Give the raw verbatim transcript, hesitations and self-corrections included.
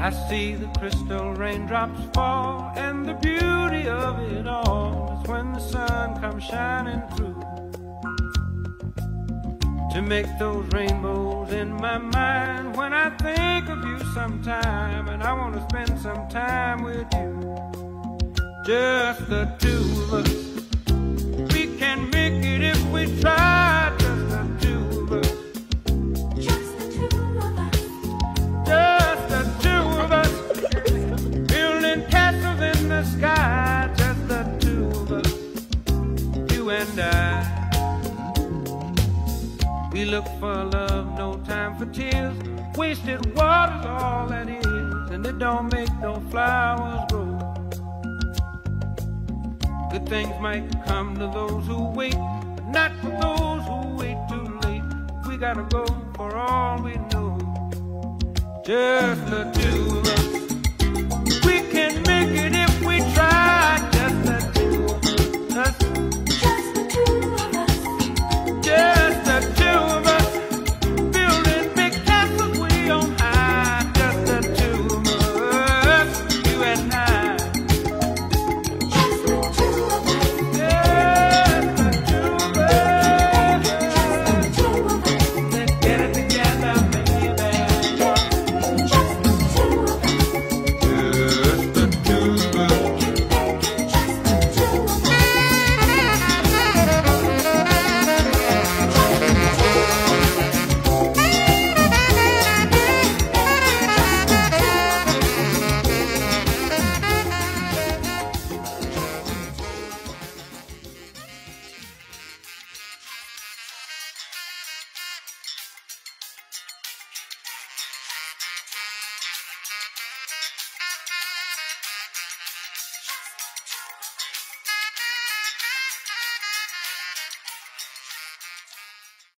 I see the crystal raindrops fall, and the beauty of it all is when the sun comes shining through to make those rainbows in my mind. When I think of you sometime, and I want to spend some time with you, just the two of us. We can make it if we try, just the two of us. Just the two of us. Just the two of us. Building castles in the sky, just the two of us. You and I. We look for love, no time for tears. Wasted water's all that is, and it don't make no flowers grow. Good things might come to those who wait, but not for those who wait too late. We gotta go for all we know. Just the two of us.